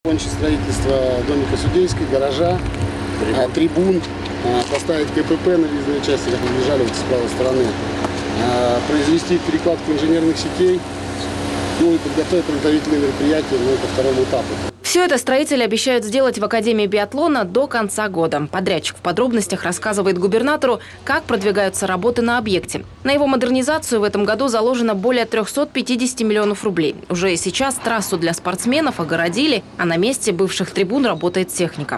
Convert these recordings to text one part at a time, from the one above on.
Закончить строительство домика судейской, гаража, трибун, поставить КПП на въездной части, как мы въезжали с правой стороны, произвести перекладку инженерных сетей, и подготовить подготовительные мероприятия по второму этапу. Все это строители обещают сделать в Академии биатлона до конца года. Подрядчик в подробностях рассказывает губернатору, как продвигаются работы на объекте. На его модернизацию в этом году заложено более 350 миллионов рублей. Уже сейчас трассу для спортсменов огородили, а на месте бывших трибун работает техника.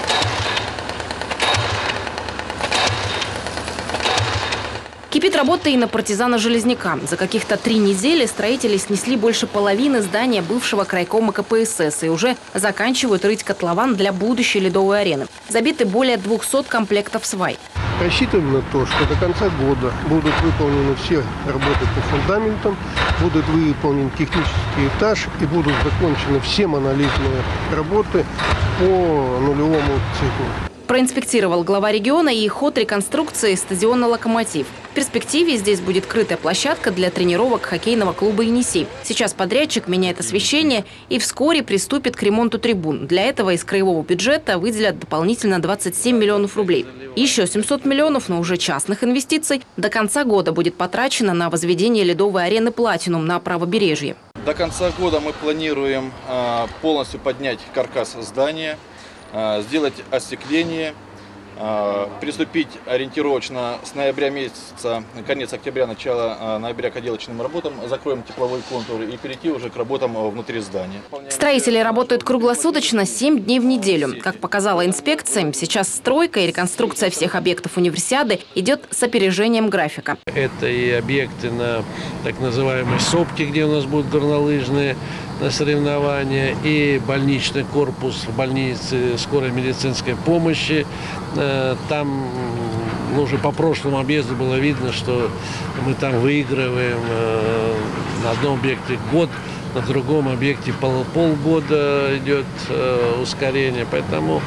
Кипит работа и на партизана Железняка. За каких-то 3 недели строители снесли больше половины здания бывшего крайкома КПСС и уже заканчивают рыть котлован для будущей ледовой арены. Забиты более 200 комплектов свай. Рассчитываем на то, что до конца года будут выполнены все работы по фундаментам, будет выполнен технический этаж и будут закончены все монолитные работы по нулевому циклу. Проинспектировал глава региона и ход реконструкции стадиона «Локомотив». В перспективе здесь будет крытая площадка для тренировок хоккейного клуба «Енисей». Сейчас подрядчик меняет освещение и вскоре приступит к ремонту трибун. Для этого из краевого бюджета выделят дополнительно 27 миллионов рублей. Еще 700 миллионов, но уже частных инвестиций, до конца года будет потрачено на возведение ледовой арены «Платинум» на правобережье. До конца года мы планируем полностью поднять каркас здания, сделать остекление, приступить ориентировочно с ноября месяца, конец октября, начало ноября к отделочным работам, закроем тепловой контур и перейти уже к работам внутри здания. Строители работают круглосуточно 7 дней в неделю. Как показала инспекция, сейчас стройка и реконструкция всех объектов универсиады идет с опережением графика. Это и объекты на так называемой сопке, где у нас будут горнолыжные соревнования, и больничный корпус в больнице скорой медицинской помощи. Там уже по прошлому объезду было видно, что мы там выигрываем на одном объекте год, на другом объекте полгода идет ускорение. Поэтому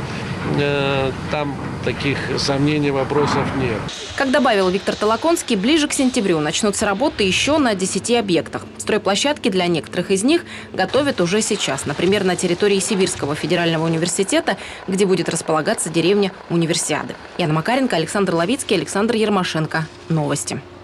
там таких сомнений, вопросов нет. Как добавил Виктор Толоконский, ближе к сентябрю начнутся работы еще на 10 объектах. Стройплощадки для некоторых из них готовят уже сейчас. Например, на территории Сибирского федерального университета, где будет располагаться деревня Универсиады. Яна Макаренко, Александр Ловицкий, Александр Ермашенко. Новости.